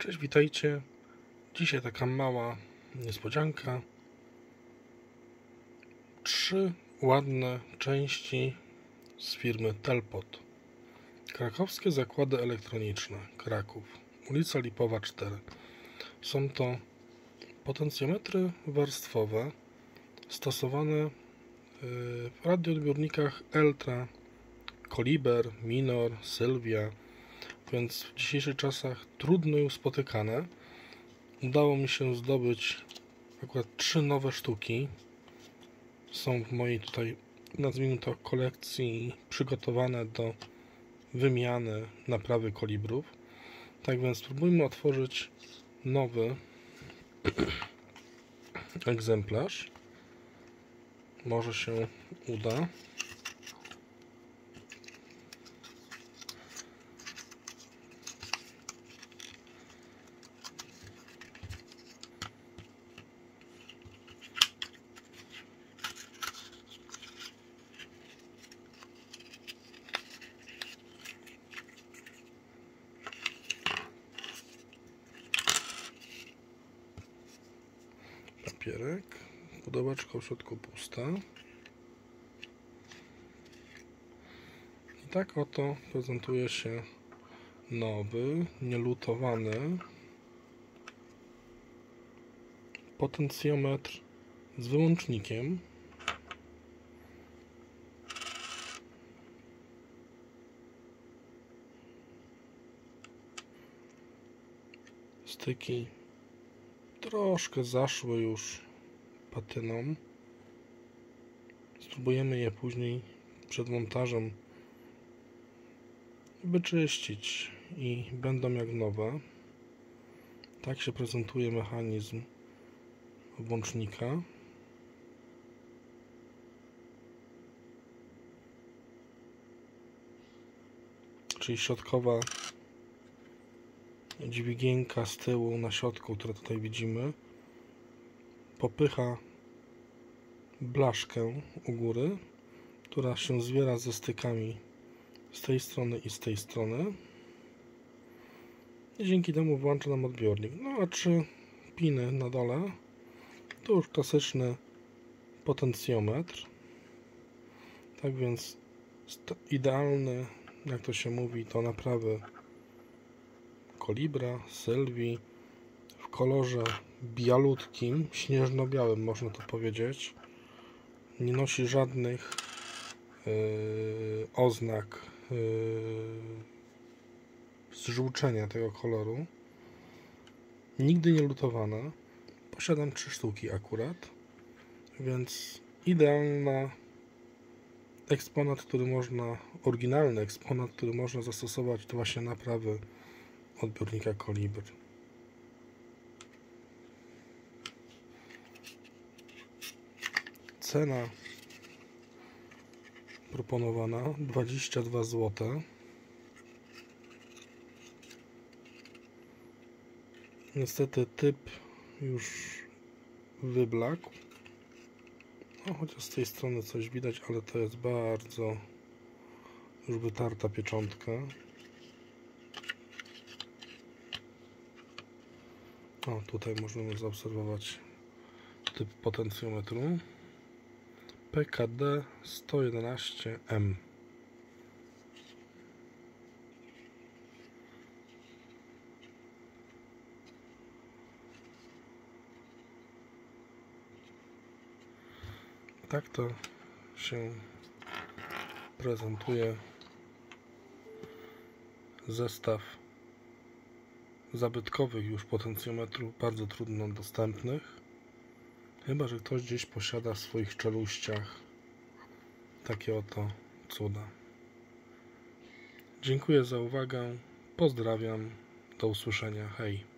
Cześć, witajcie. Dzisiaj taka mała niespodzianka. 3 ładne części z firmy Telpot. Krakowskie Zakłady Elektroniczne, Kraków, ulica Lipowa 4. Są to potencjometry warstwowe stosowane w radioodbiornikach Eltra, Koliber, Minor, Sylvia, więc w dzisiejszych czasach trudno już spotykane. Udało mi się zdobyć akurat 3 nowe sztuki. Są w mojej tutaj, nazwijmy to, kolekcji przygotowane do wymiany, naprawy kolibrów. Tak więc spróbujmy otworzyć nowy egzemplarz. Może się uda. Papierek, pudełeczko w środku pusta. I tak oto prezentuje się nowy, nielutowany potencjometr z wyłącznikiem. Styki troszkę zaszły już patyną. Spróbujemy je później przed montażem wyczyścić i będą jak nowe. Tak się prezentuje mechanizm włącznika. Czyli środkowa dźwigienka z tyłu na środku, które tutaj widzimy, popycha blaszkę u góry, która się zwiera ze stykami z tej strony i z tej strony. I dzięki temu włącza nam odbiornik. No a 3 piny na dole to już klasyczny potencjometr. Tak więc idealny, jak to się mówi, do naprawy Kolibra, Sylwii, w kolorze bialutkim, śnieżno-białym można to powiedzieć. Nie nosi żadnych oznak zżółczenia tego koloru. Nigdy nie lutowana. Posiadam 3 sztuki akurat, więc idealna eksponat, który można, oryginalny eksponat, który można zastosować do właśnie naprawy odbiornika Koliber. Cena proponowana 22 zł. Niestety typ już wyblakł. No, chociaż z tej strony coś widać, ale to jest bardzo już wytarta pieczątka. O, tutaj możemy zaobserwować typ potencjometru PKD 111M. Tak to się prezentuje zestaw zabytkowych już potencjometrów, bardzo trudno dostępnych, chyba że ktoś gdzieś posiada w swoich czeluściach takie oto cuda. Dziękuję za uwagę, pozdrawiam, do usłyszenia, hej.